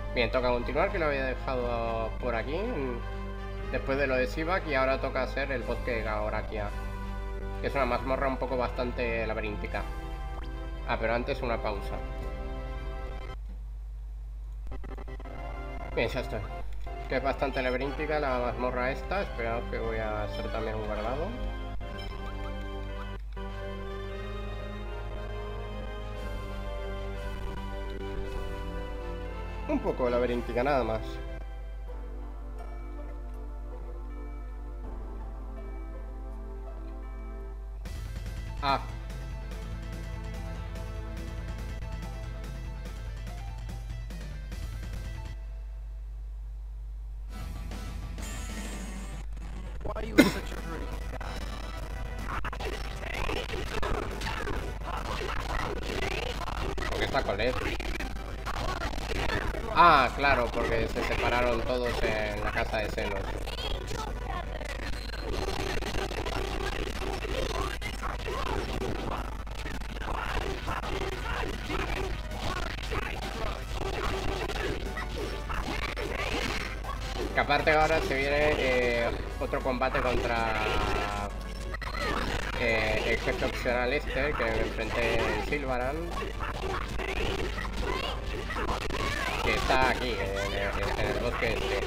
Bien, toca continuar, que lo había dejado por aquí. Después de lo de Sivak, y ahora toca hacer el bosque de Gaorakia, que es una mazmorra un poco bastante laberíntica. Ah, pero antes una pausa. Bien, ya estoy. Que es bastante laberíntica la mazmorra esta. Esperad que voy a hacer también un guardado. Un poco laberíntica, nada más. Ah. Why are you in such a hurry? Porque está Colette. Ah, claro, porque se separaron todos en la casa de Zenos. Que aparte ahora se viene otro combate contra el jefe opcional este, que me enfrenté en Silvaran. Que está aquí, en el bosque este.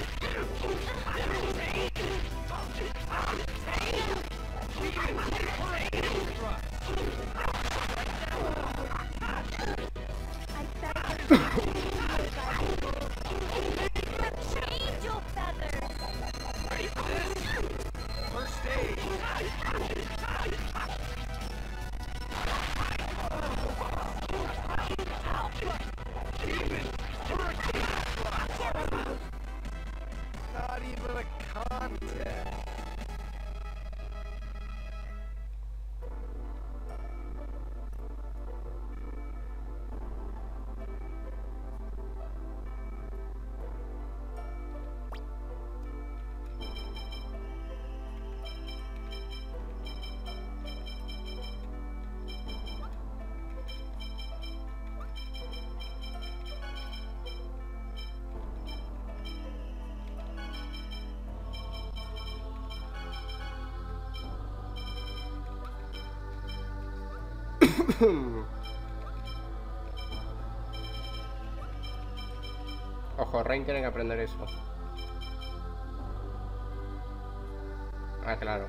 Not even a contest. Ojo, Rain tiene que aprender eso. Ah, claro.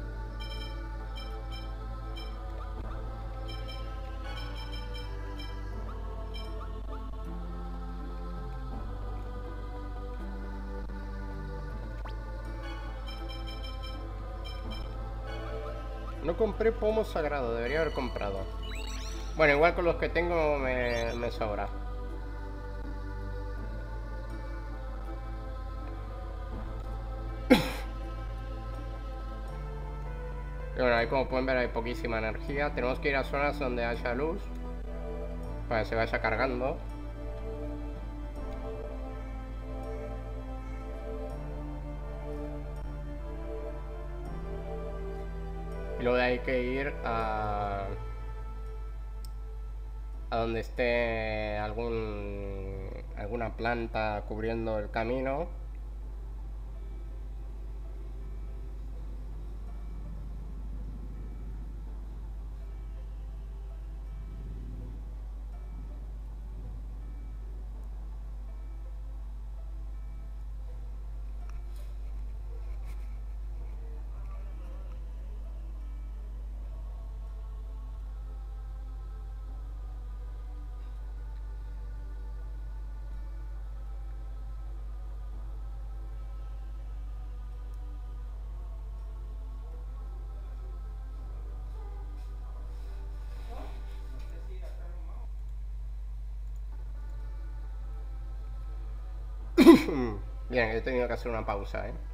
No compré pomo sagrado, debería haber comprado. Bueno, igual con los que tengo me sobra. Y bueno, ahí como pueden ver hay poquísima energía. Tenemos que ir a zonas donde haya luz para que se vaya cargando. Y luego hay que ir a donde esté alguna planta cubriendo el camino. Bien, he tenido que hacer una pausa, ¿eh?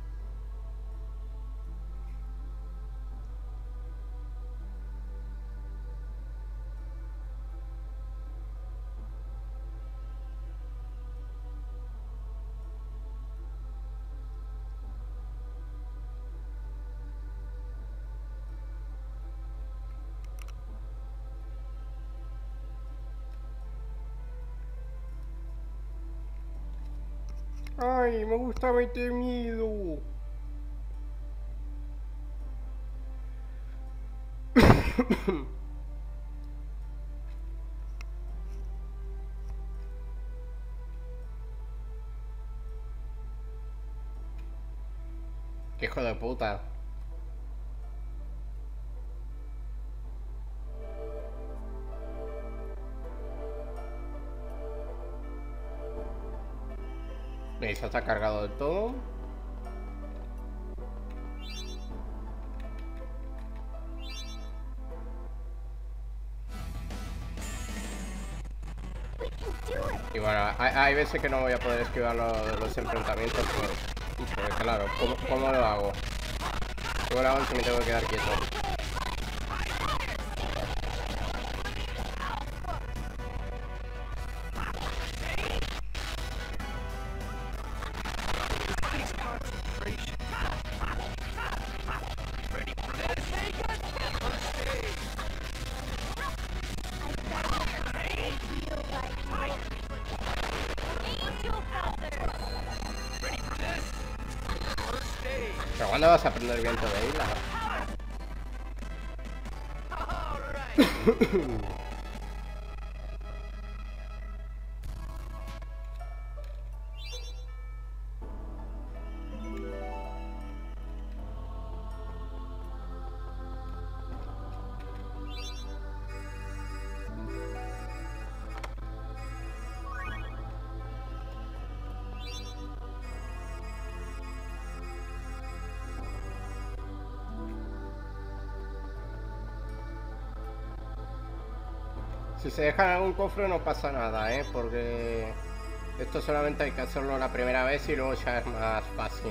Ay, me gusta meter miedo. Qué hijo de puta. ¿Veis? Está cargado del todo. Y bueno, hay veces que no voy a poder esquivar los enfrentamientos porque claro, ¿cómo lo hago? ¿Cómo lo hago si me tengo que quedar quieto? ¿Pero cuándo vas a aprender viento de isla? Si se dejan algún cofre no pasa nada, porque esto solamente hay que hacerlo la primera vez y luego ya es más fácil.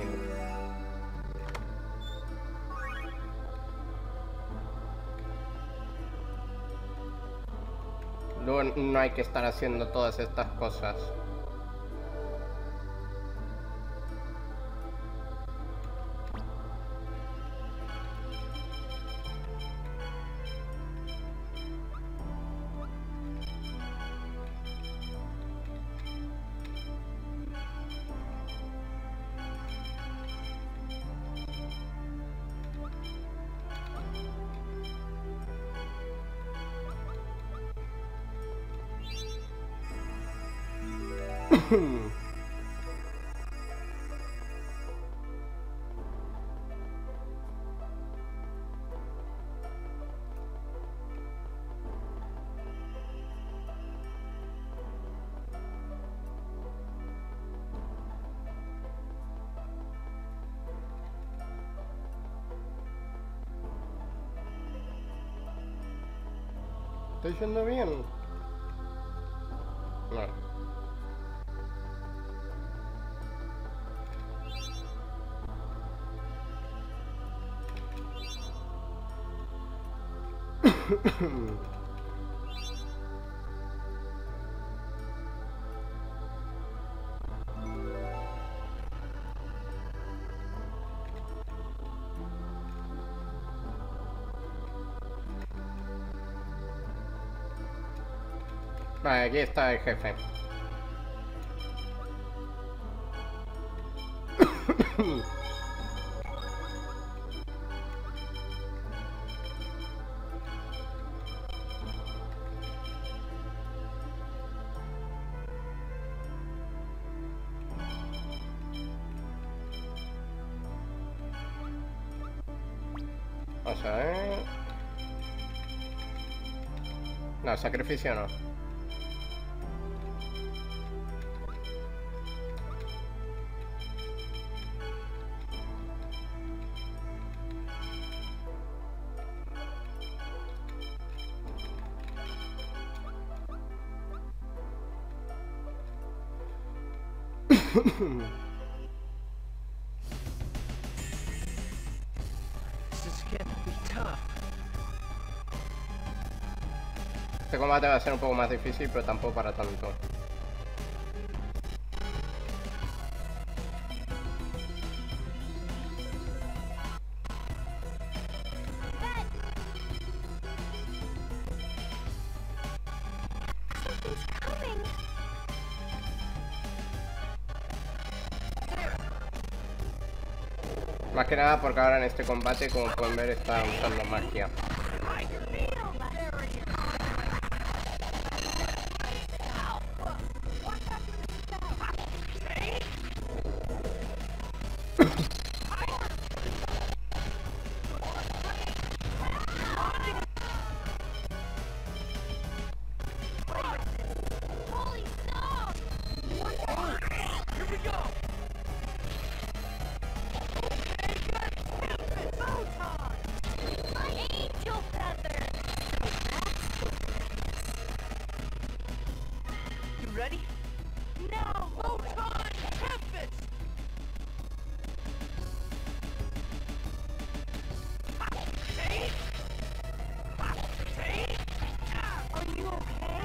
Luego no hay que estar haciendo todas estas cosas. ¿Estoy yendo bien? No. Vale, aquí está el jefe. Vamos a ver. No, sacrificio no. This is getting to be tough. Este combate va a ser un poco más difícil, pero tampoco para tanto. Más que nada porque ahora en este combate, como pueden ver, está usando magia. Ready? Now, Photon Tempest! Are you okay?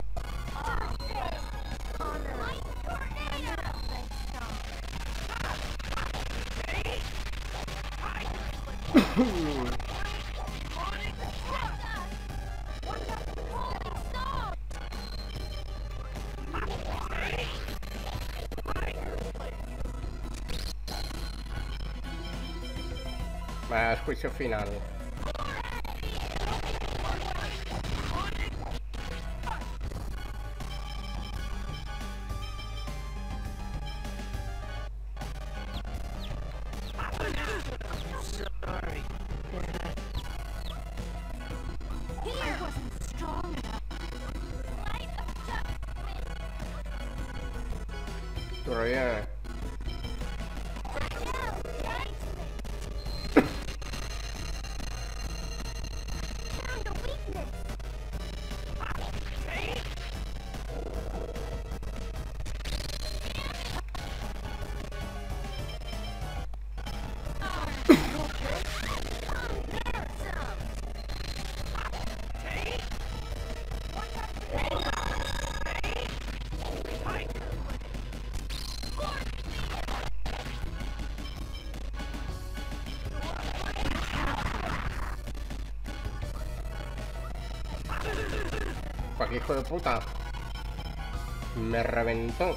Más juicio final. Sorry. I wasn't strong enough. Pero bien. Found a weakness. Pues aquí, hijo de puta. Me reventó.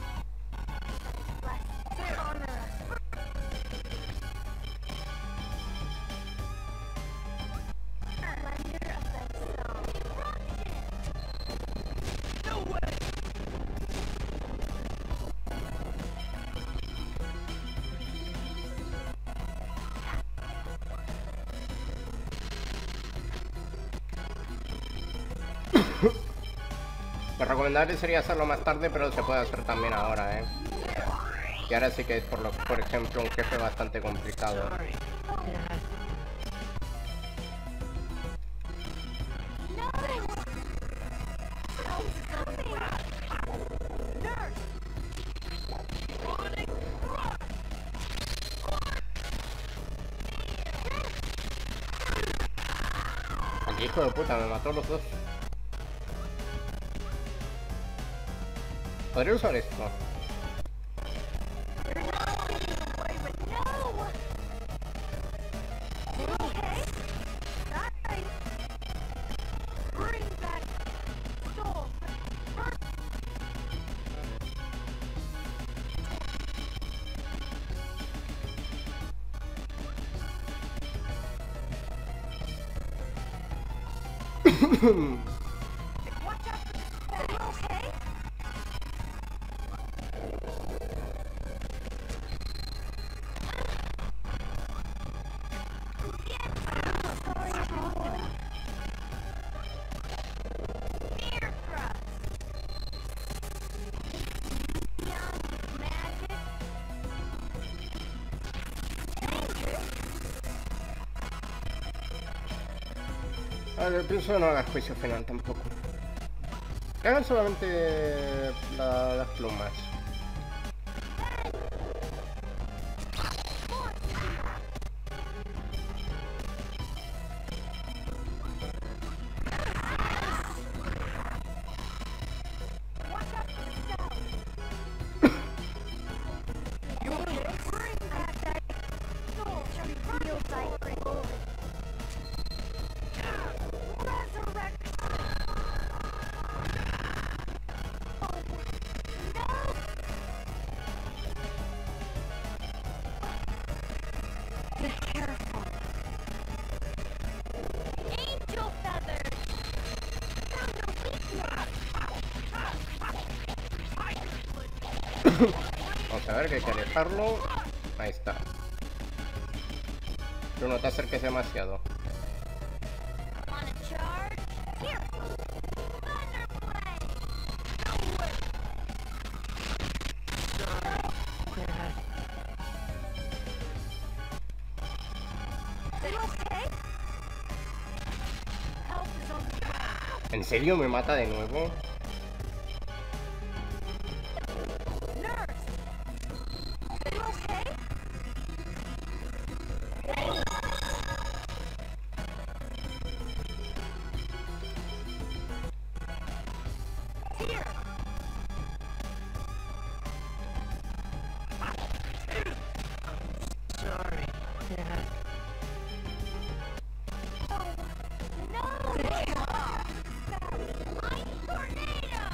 Lo recomendable sería hacerlo más tarde, pero se puede hacer también ahora, ¿eh? Y ahora sí que es, por ejemplo, un jefe bastante complicado. Sorry. Aquí, hijo de puta, me mató los dos. ¿Podría usar esto? A ver, pienso no hagas juicio final tampoco. Que hagan solamente las plumas. Vamos a ver que hay que alejarlo. Ahí está. Pero no te acerques demasiado. Wanna charge? Here. Thunder Blade. Are you okay? Help is on the way. ¿En serio me mata de nuevo? Nurse. Are you okay? Here. Sorry, Dad. No! Light tornado!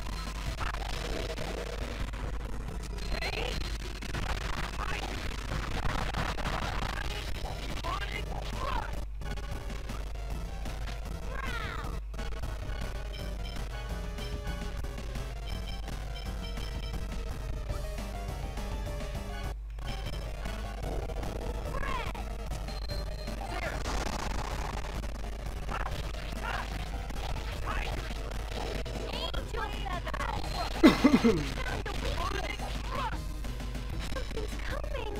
Angel feathers! Something's coming!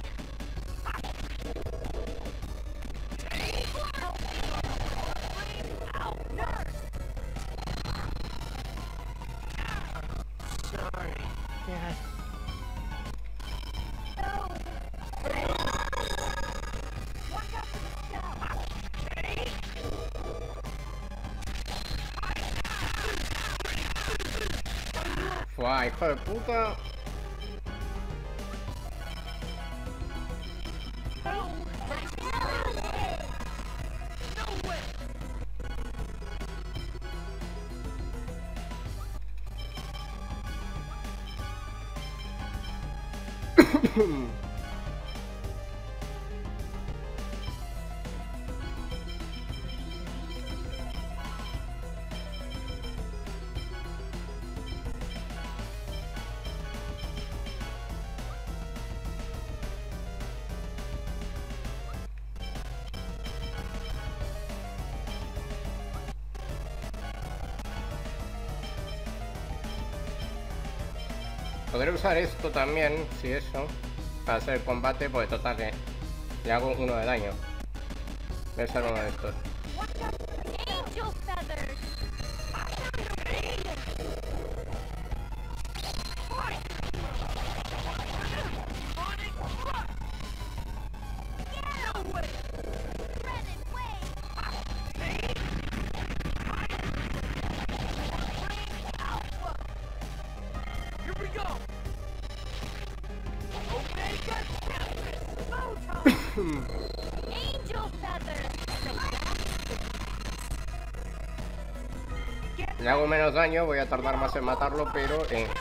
Sorry, Dad. ¡Fua, hijo de puta! Podré usar esto también, si eso, para hacer el combate, porque total que le hago 1 de daño. Voy a usar uno de estos. Angel feathers! Red and wave! Here we go! Omega Tempest! Photon! Angel feathers! Le hago menos daño, voy a tardar más en matarlo, pero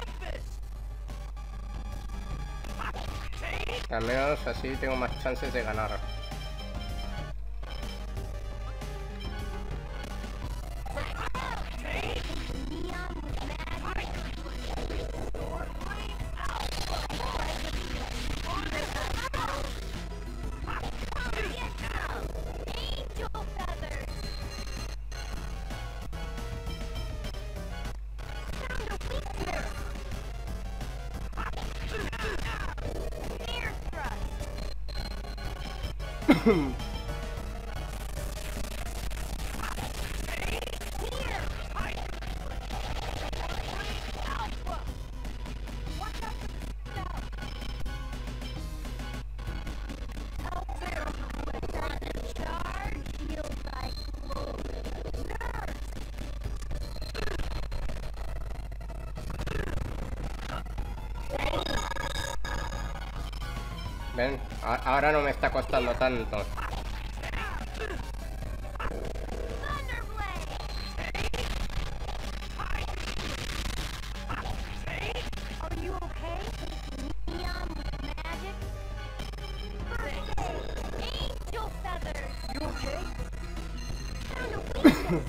al menos así tengo más chances de ganar. Neon with magic! Angel feathers! Found a weakness! Air thrust! Here! Alpha! Watch out for the spell! Help there! On a charge, feels like Nurse! ¿Ven? Ahora no me está costando tanto. Thunder Blade! Are you okay? Neon with magic? First aid! Angel feathers! You okay? Found a weakness!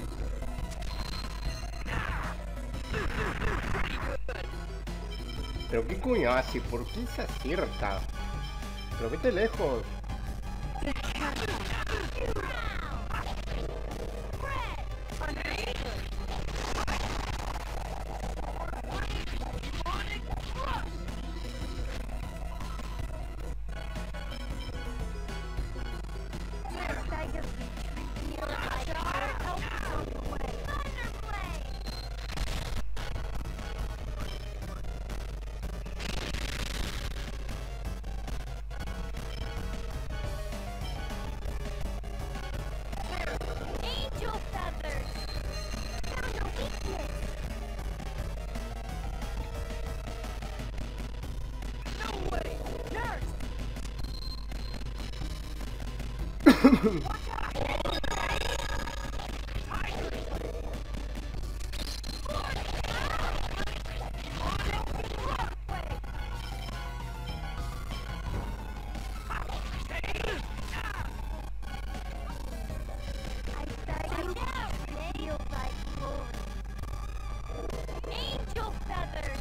¿Pero qué coño hace? ¿Por qué se acierta? Pero vete lejos. Angel feathers. Found a weakness. No way, nurse. Watch out. Angel feathers.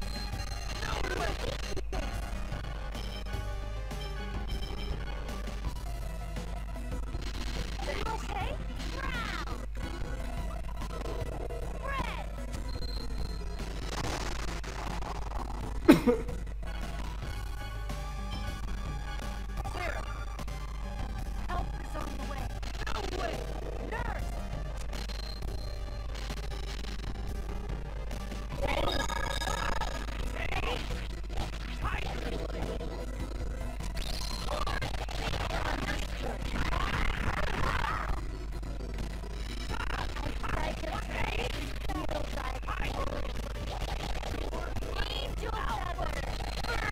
Okay. Brown. Red. Clear. Help is on the way. No way. Nurse. Angel feathers.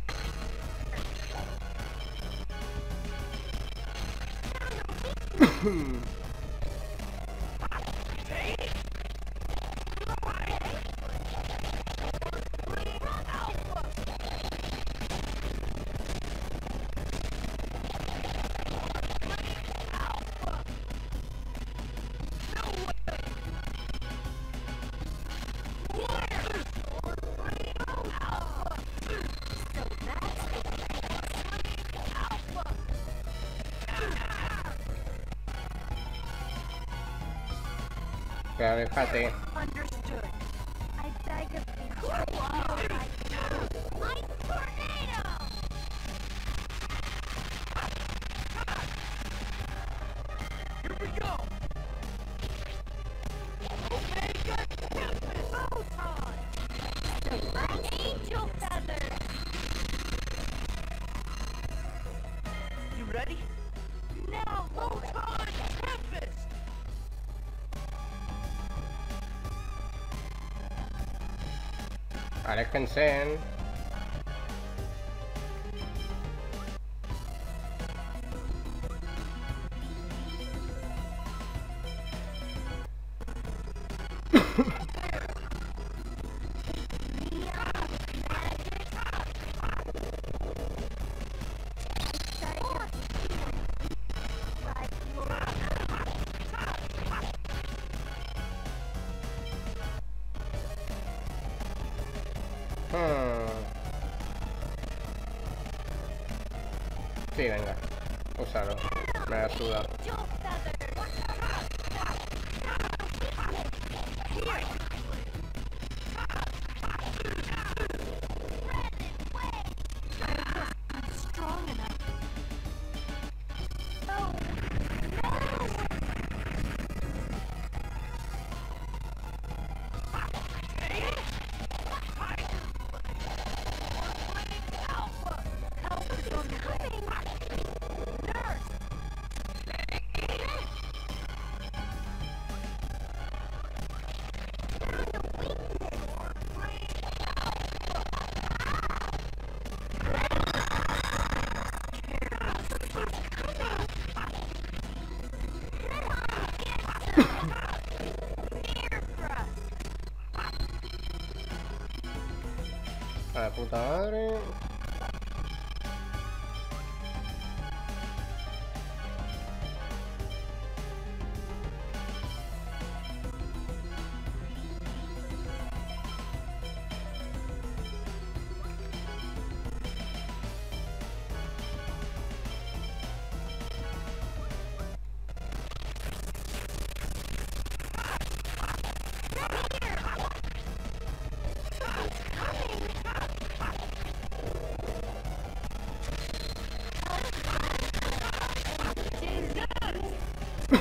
Pero déjate. Understood. I beg of you. Cool. Like tornado. Here we go. Omega Tempest. Photon. Angel feathers. You ready? Now, Photon Tempest. Aléjense. Sí, venga. Úsalo. Me ayuda. Angel feathers. Strong enough. Oh, no! Help is on the way. Nurse! A la puta madre.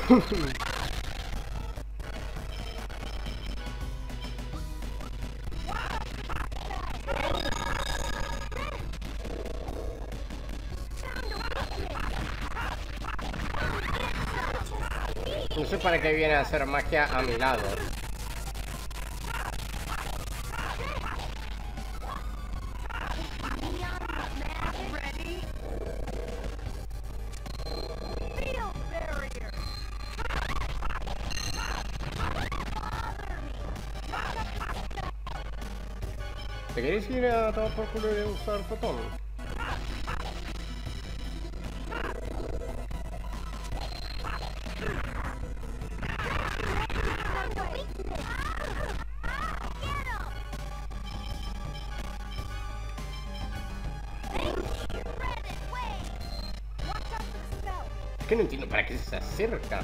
No sé para qué viene a hacer magia a mi lado. Ready? Field barrier. ¿Te queréis ir a tomar por culo de usar fotón? Es que no entiendo para qué se acerca.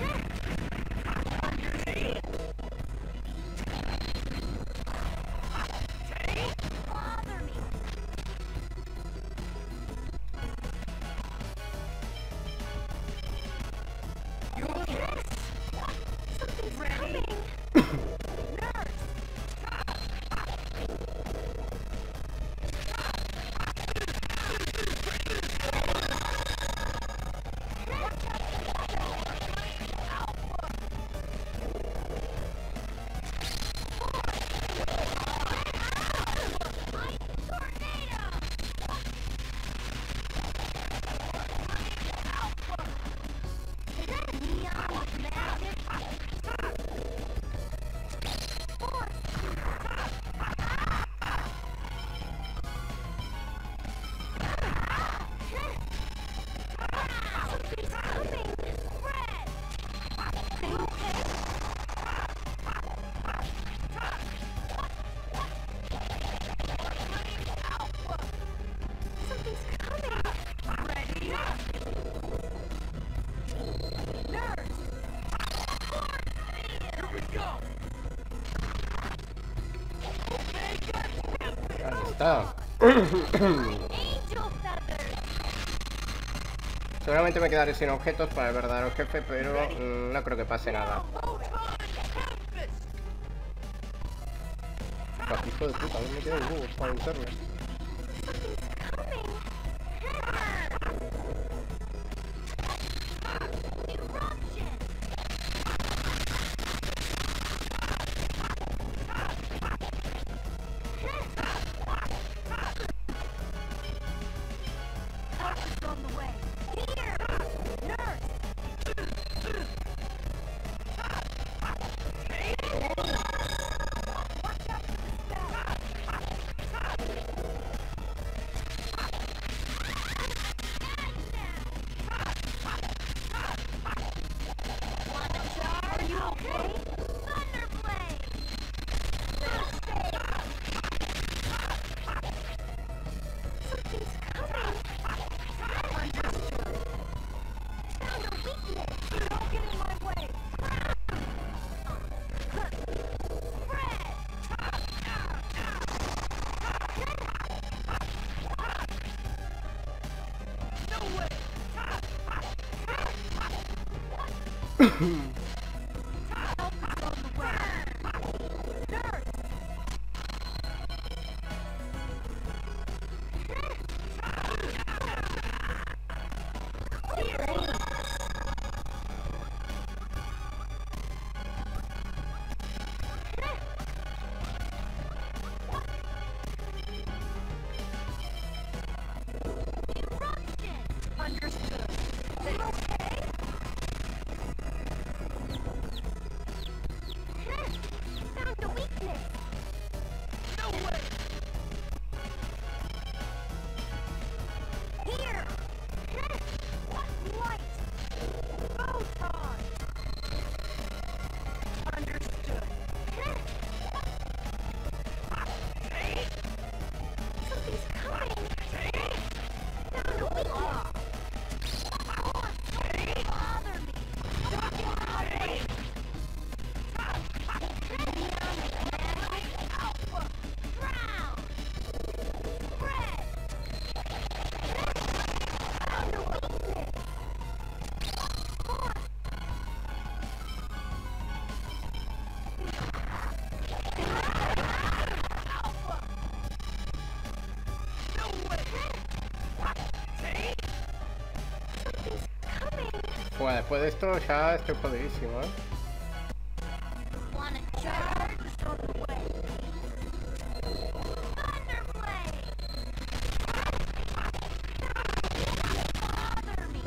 Ahí está. Seguramente me quedaré sin objetos para el verdadero jefe, pero no creo que pase nada. Bah, hijo de puta, no me quedan huevos para vencerme. Pues después de esto ya estoy jodidísimo, ¿eh? Wanna charge? Is on the way. Thunderblade! Bother me!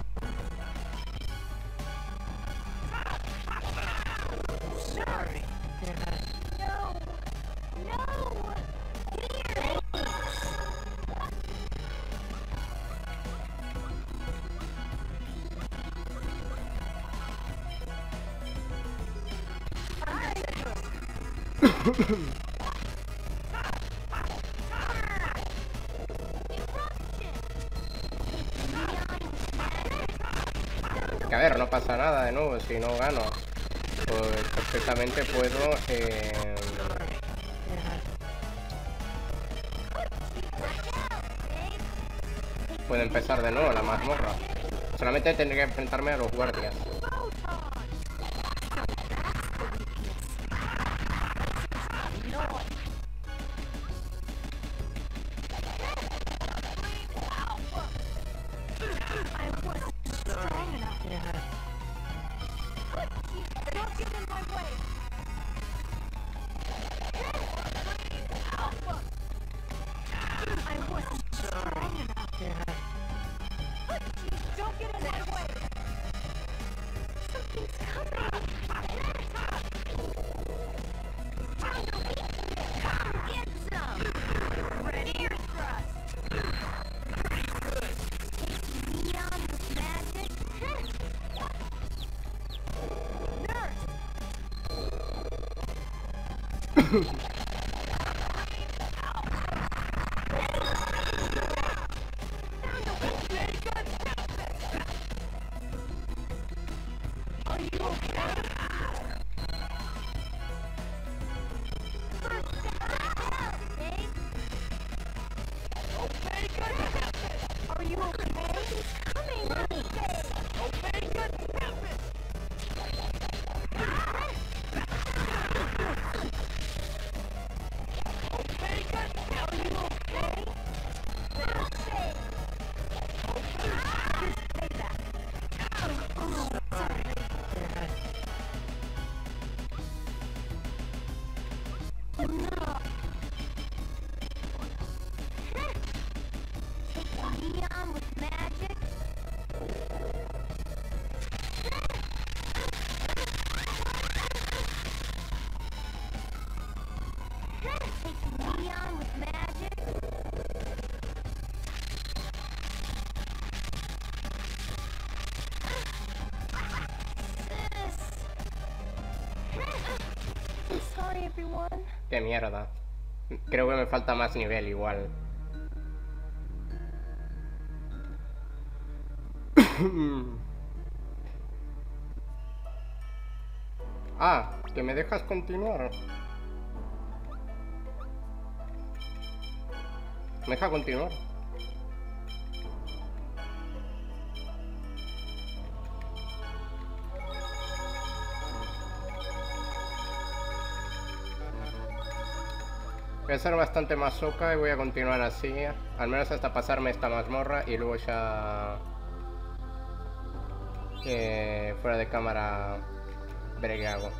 Sorry. No! No! Here! Que a ver, no pasa nada de nuevo si no gano. Pues perfectamente puedo... puedo empezar de nuevo la mazmorra. Solamente tendré que enfrentarme a los guardias. Don't get in my way! I wasn't strong enough. Don't get in my way! Something's coming! Get some! Ready or thrust? Neon with magic? Nurse! Are you okay? He's coming! Are you okay? Say. Here's payback. Oh, sorry. No. Take neon with magic. Take neon with magic. I'm sorry, everyone. Qué mierda. Creo que me falta más nivel igual. Ah, que me dejas continuar. ¿Me deja continuar? Voy a ser bastante más soca y voy a continuar así, al menos hasta pasarme esta mazmorra y luego ya fuera de cámara veré qué hago.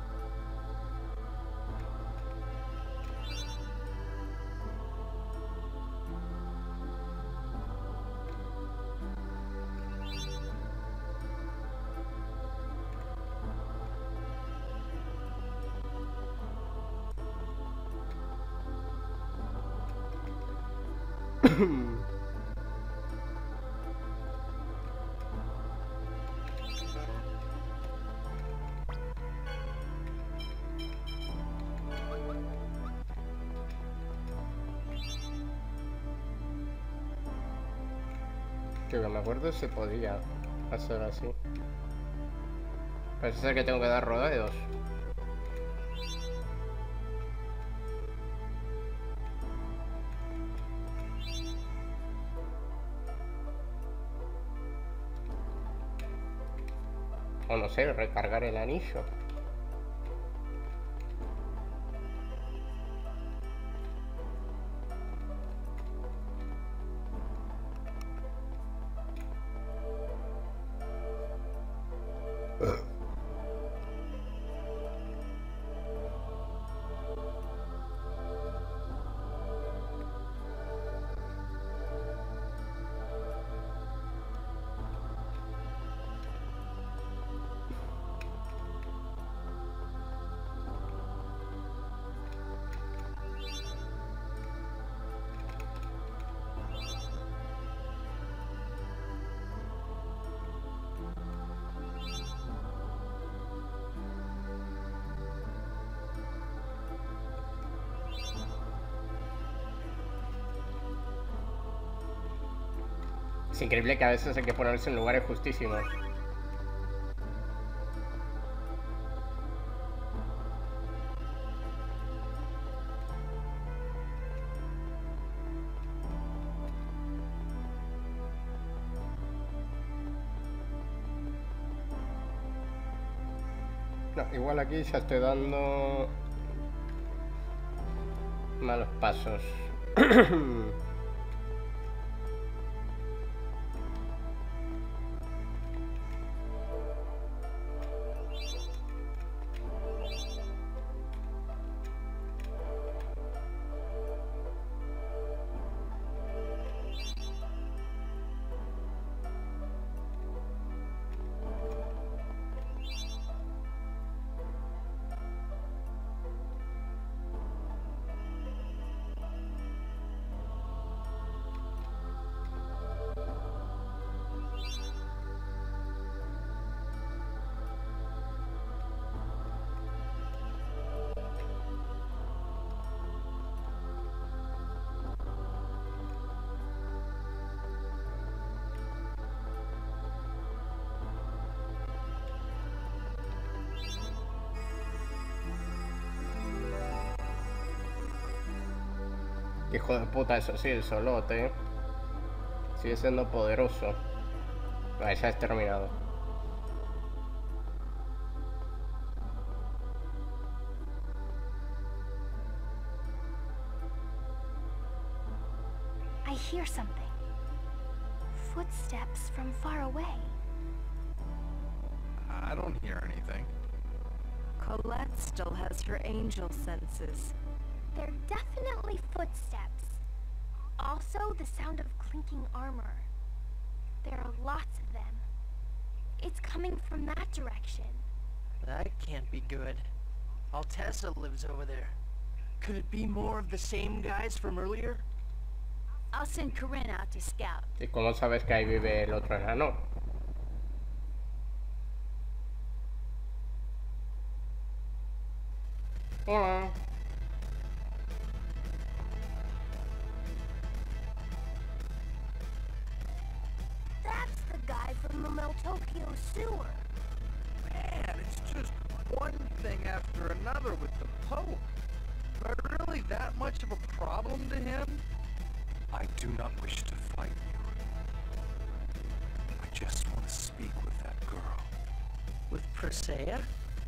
Que me acuerdo si podía hacer así. Parece ser que tengo que dar rodeos. O no sé, recargar el anillo. Es increíble que a veces hay que ponerse en lugares justísimos. No, igual aquí ya estoy dando malos pasos. Hijo de puta, eso sí, el solote. Sigue siendo poderoso. Vale, ya es terminado. I hear something. Footsteps from far away. I don't hear anything. Colette still has her angel senses. They're definitely footsteps. Also, the sound of clinking armor. There are lots of them. It's coming from that direction. That can't be good. Altessa lives over there. Could it be more of the same guys from earlier? I'll send Corinne out to scout. ¿Y cómo sabes que ahí vive el otro enano? Hola. That's the guy from the Meltokyo sewer. Man, it's just one thing after another with the Pope. Am I really that much of a problem to him? I do not wish to fight you. I just want to speak with that girl. With Presea?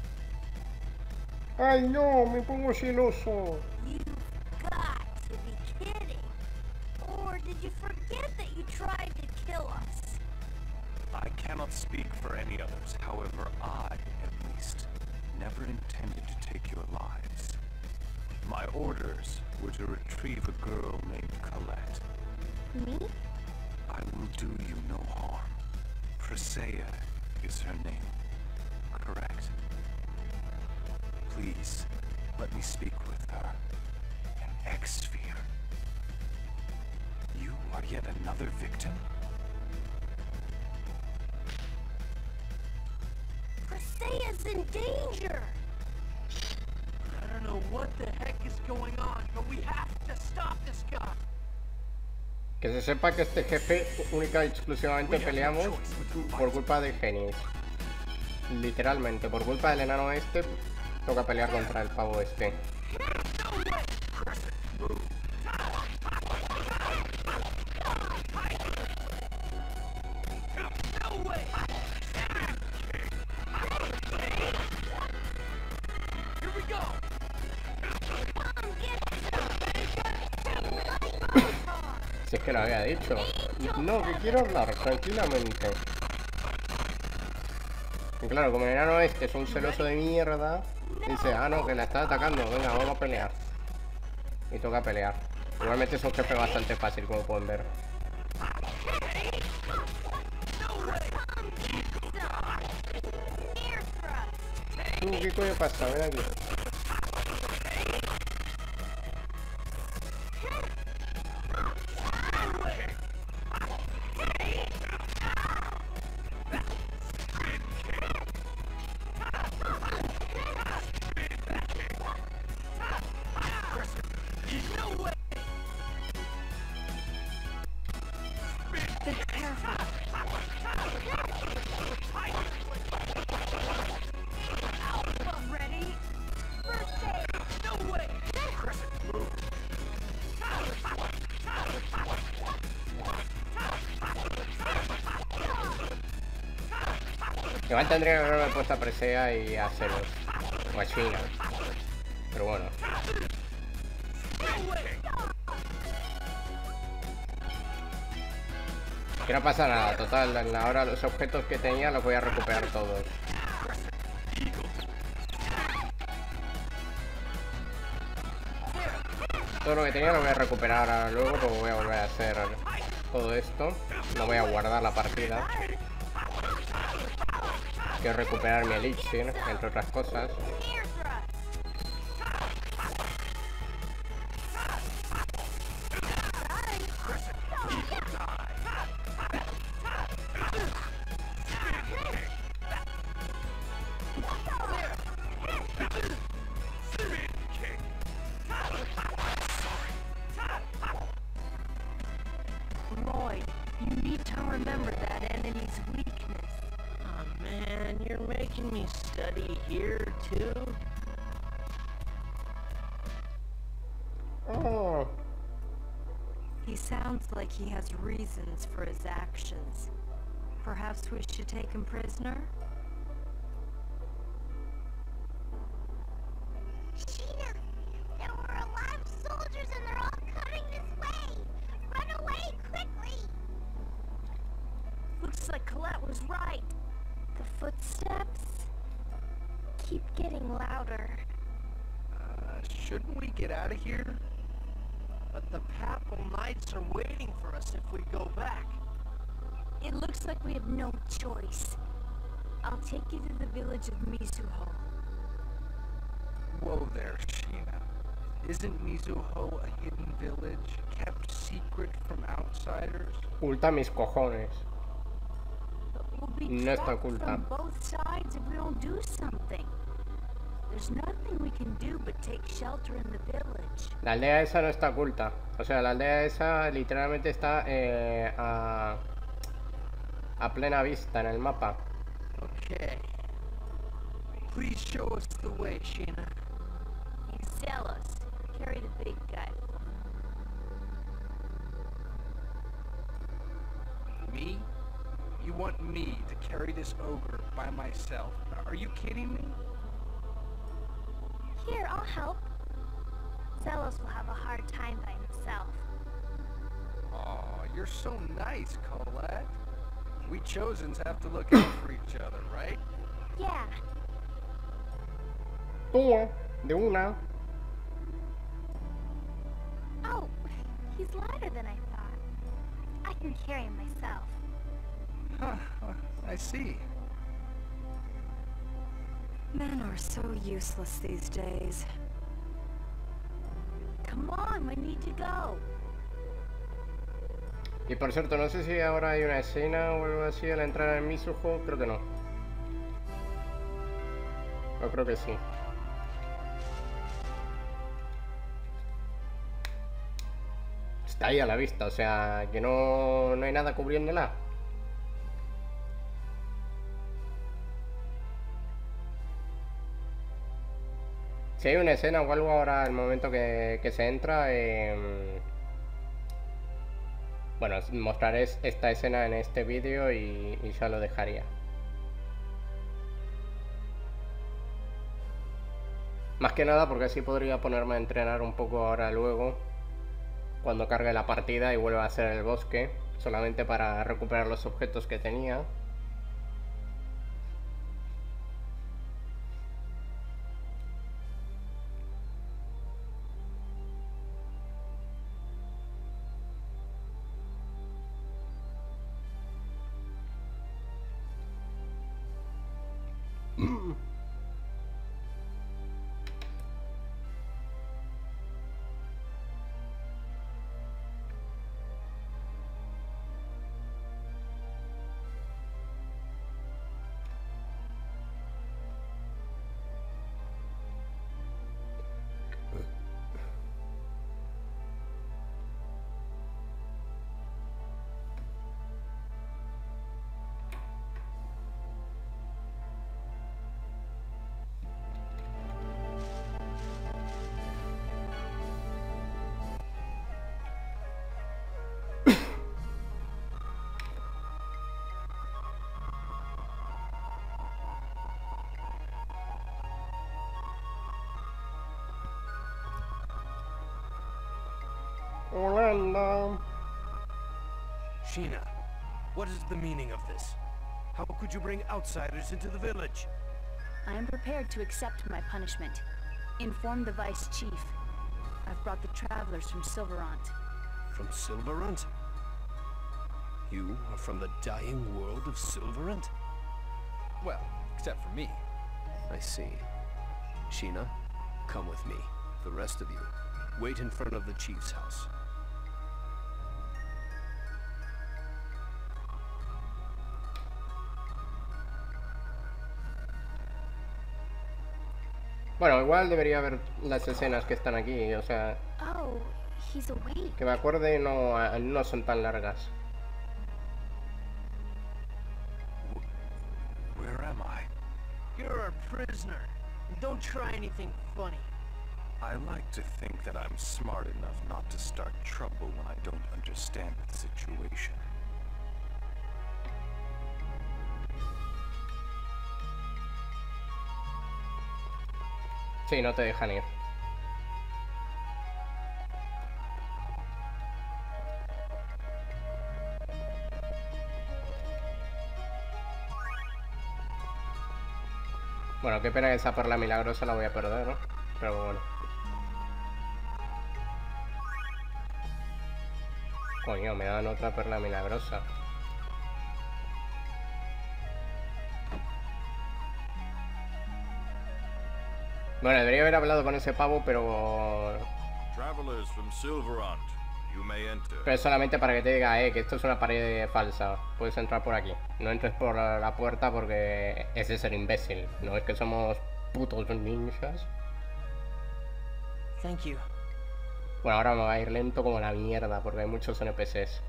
Ay no, me pongo celoso. You've got to be kidding. Or did you forget that you tried to kill us? I cannot speak for any others. However, I, at least, never intended to take your lives. My orders were to retrieve a girl named Colette. Me? I will do you no harm. Presea is her name, correct? Please, let me speak with her. An X-Sphere. You are yet another victim? Presea's in danger! I don't know what the heck is going on, but we have to stop this guy. Que se sepa que este jefe única y exclusivamente peleamos por culpa de Genis. Literalmente, por culpa del enano este, toca pelear contra el pavo este. Si es que lo había dicho. No, que quiero hablar tranquilamente. Y claro, como el enano este es un celoso de mierda, dice, ah no, que la está atacando, venga, vamos a pelear. Y toca pelear. Igualmente es un jefe bastante fácil, como pueden ver. ¿Qué coño pasa? Ven aquí. Be careful. Igual tendría que haberme puesto a Presea y a Zelos. O a China. Pero bueno. Que no pasa nada, total, ahora los objetos que tenía los voy a recuperar todos. Todo lo que tenía lo voy a recuperar ahora luego, porque voy a volver a hacer todo esto. No voy a guardar la partida. Quiero recuperar mi elixir, entre otras cosas. Roy, you need to remember that enemy's weakness. Oh man, you're making me study here too? Oh. He sounds like he has reasons for his actions. Perhaps we should take him prisoner? Sheena, there were a lot of soldiers and they're all coming this way. Run away quickly. Looks like Colette was right. The footsteps keep getting louder. Shouldn't we get out of here? But the Papal Knights are waiting for us if we go back. It looks like we have no choice. I'll take you to the village of Mizuho. Whoa there, Sheena. Isn't Mizuho a hidden village, kept secret from outsiders? Oculta mis cojones. But we'll be No está trapped oculta. from both sides if we don't do something. There's nothing we can do but take shelter in the village. La aldea esa no está oculta. O sea, la aldea esa literalmente está a plena vista en el mapa. Okay. Please show us the way, Sheena. He's zealous. Carry the big guy. Me? You want me to carry this ogre by myself? Are you kidding me? Here, I'll help. Zelos will have a hard time by himself. Aw, you're so nice, Colette. We Chosens have to look out for each other, right? Yeah, Toma, de una. oh, he's lighter than I thought. I can carry him myself. Huh, I see. Men are so useless these days. Come on, we need to go. Y por cierto, no sé si ahora hay una escena o algo así al entrar en Mizuho. Creo que no. Yo creo que sí. Está ahí a la vista, o sea, que no hay nada cubriéndola. Si hay una escena o algo ahora al momento que se entra, bueno, mostraré esta escena en este vídeo y ya lo dejaría. Más que nada porque así podría ponerme a entrenar un poco ahora luego, cuando cargue la partida y vuelva a hacer el bosque, solamente para recuperar los objetos que tenía. Anda. Sheena, what is the meaning of this? How could you bring outsiders into the village? I am prepared to accept my punishment. Inform the Vice Chief. I've brought the travelers from Silverant. From Silverant? You are from the dying world of Silverant? Well, except for me. I see. Sheena, come with me. The rest of you, wait in front of the Chief's house. Bueno, igual debería ver las escenas que están aquí, o sea, Oh, he's awake. que me acuerde no son tan largas. Where am I? You're a prisoner. Don't try anything funny. I like to think that I'm smart enough not to start trouble when I don't understand the situation. Sí, no te dejan ir. Bueno, qué pena que esa perla milagrosa la voy a perder, ¿no? Pero bueno. Coño, me dan otra perla milagrosa. Bueno, debería haber hablado con ese pavo, pero... Travelers from Silverant, you may enter. Pero es solamente para que te diga, que esto es una pared falsa. Puedes entrar por aquí. No entres por la puerta porque ese es el imbécil. No es que somos putos ninjas. Thank you. Bueno, ahora me va a ir lento como la mierda porque hay muchos NPCs.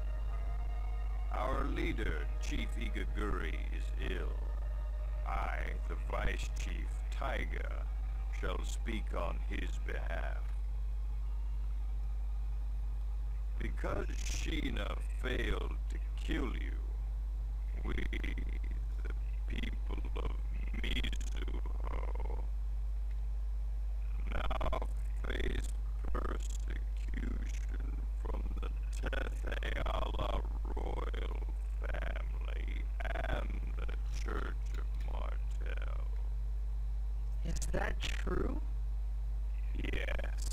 Our leader, Chief Igaguri, is ill. I, the Vice Chief, Taiga, shall speak on his behalf. Because Sheena failed to kill you, we, the people of Mizuho, now face persecution from the Tetheala royal family and the Church of Martel. Is that true? Yes.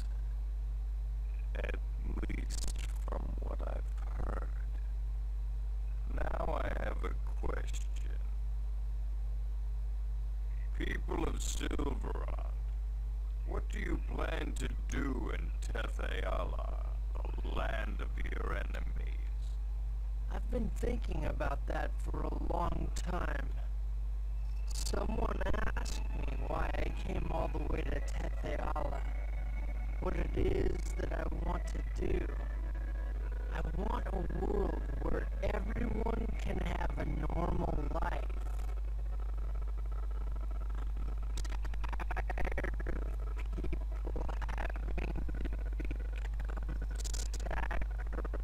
At least from what I've heard. Now I have a question. People of Silverant, what do you plan to do in Tetheala, the land of your enemies? I've been thinking about that for a long time. Someone asked me why I came all the way to Tetheala. What it is that I want to do. I want a world where everyone can have a normal life. I'm tired of people having to become sacrifices.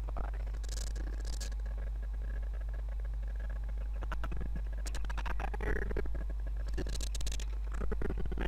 I'm tired of discrimination.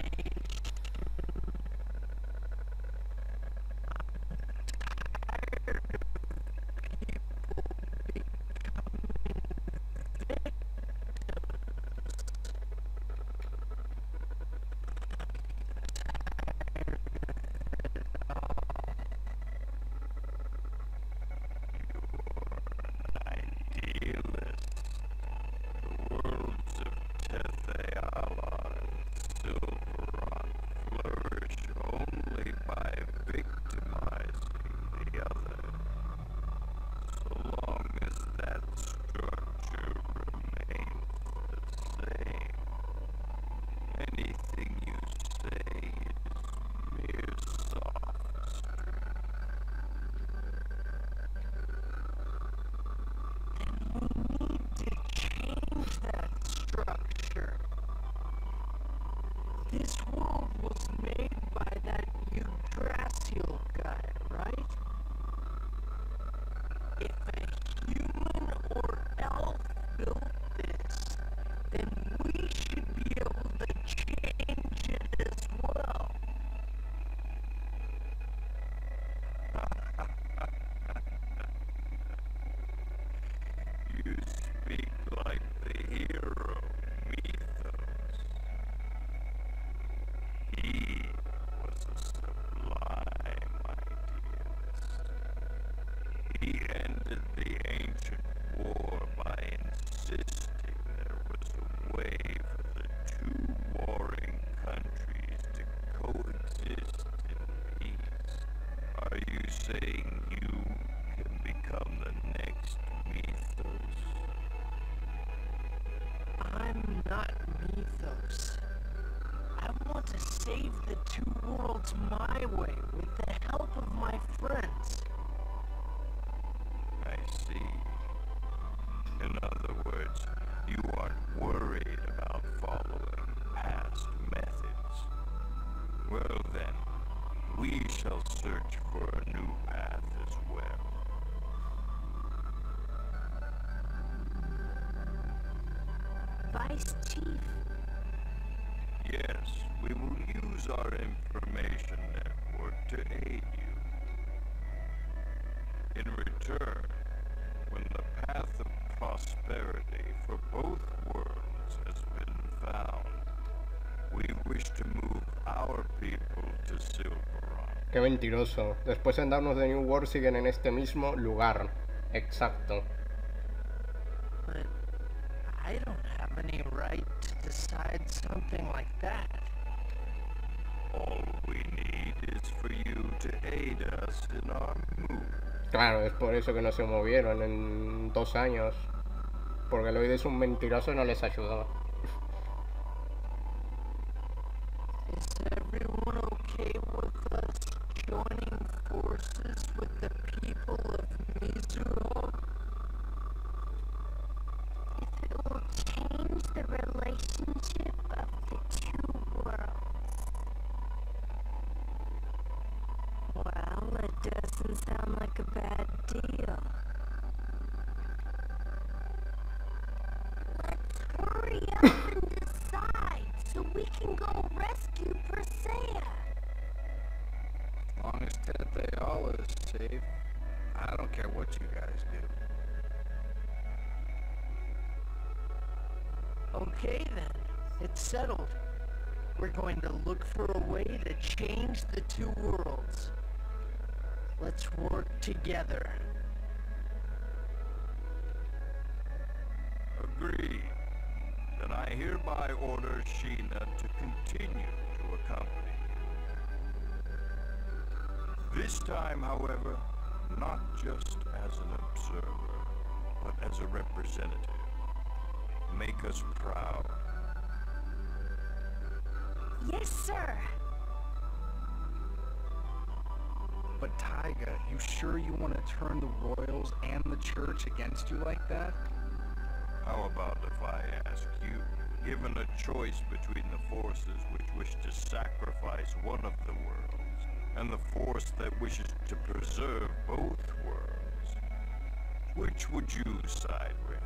This world was made by that Yggdrasil guy, right? If a human or elf built this, then we should be able to change it as well. things my way with the help of my friends. I see. In other words, you aren't worried about following past methods. Well then, we shall search for a new path as well. Vice Chief. Yes, we will use our information network to aid you. In return, when the path of prosperity for both worlds has been found, we wish to move our people to Silveron. Qué mentiroso. Después en darnos de New World siguen en este mismo lugar. Exacto. But I don't have any right to decide something like that. All we need is for you to aid us in our move. Claro, es por eso que no se movieron en 2 años. Porque Lloyd es un mentiroso y no les ayudó. Is everyone okay with us joining forces with the people of Mizuho? If it will change the relationship of the two worlds. Well, it doesn't sound like a bad deal. Let's hurry up and decide so we can go rescue Persea. As long as Tetheala is safe, I don't care what you guys do. Okay then, it's settled. We're going to look for a way to change the two worlds. Let's work together. Agreed. Then I hereby order Sheena to continue to accompany you. This time, however, not just as an observer, but as a representative. Make us proud. Yes, sir. But Taiga, you sure you want to turn the Royals and the Church against you like that? How about if I ask you, given a choice between the forces which wish to sacrifice one of the worlds, and the force that wishes to preserve both worlds, which would you side with?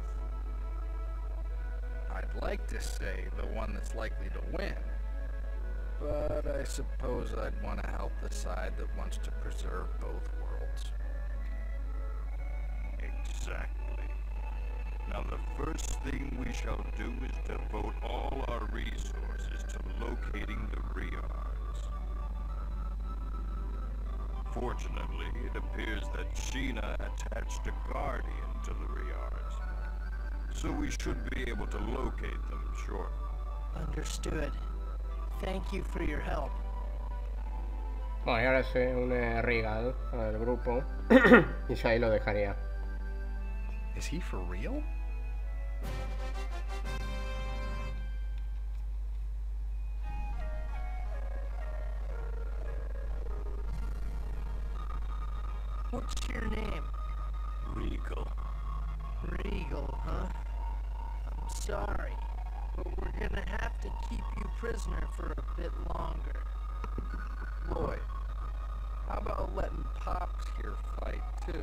I'd like to say the one that's likely to win. But I suppose I'd want to help the side that wants to preserve both worlds. Exactly. Now the first thing we shall do is devote all our resources to locating the Riards. Fortunately, it appears that Sheena attached a guardian to the Riards, so we should be able to locate them shortly. Understood. Thank you for your help. Bueno, y ahora se une Regal al grupo y ya ahí lo dejaría. Is he for real? What's your name? Regal. Regal, huh? I'm sorry, but we're gonna have to keep you prisoner for a bit longer. Lloyd, how about letting Pops here fight too?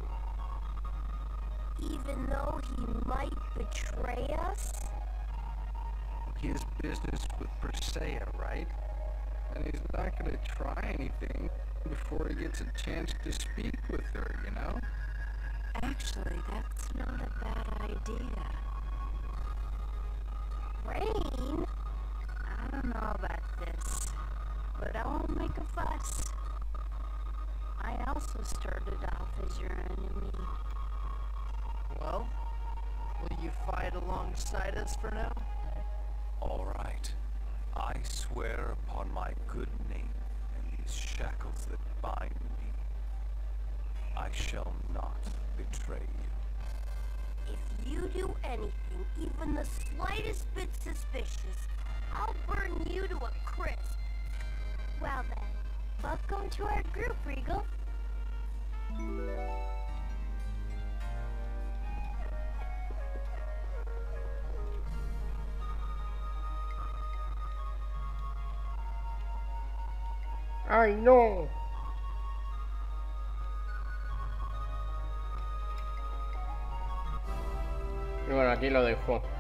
Even though he might betray us? He has business with Persea, right? And he's not gonna try anything before he gets a chance to speak with her, you know? Actually, that's not a bad idea. Rain? I don't know about this, but I won't make a fuss. I also started off as your enemy. Well, will you fight alongside us for now? All right. I swear upon my good name and these shackles that bind me, I shall not betray you. If you do anything, even the slightest bit suspicious, I'll burn you to a crisp. Well then, Welcome to our group, Regal. ¡Ay, no! Y bueno, aquí lo dejo.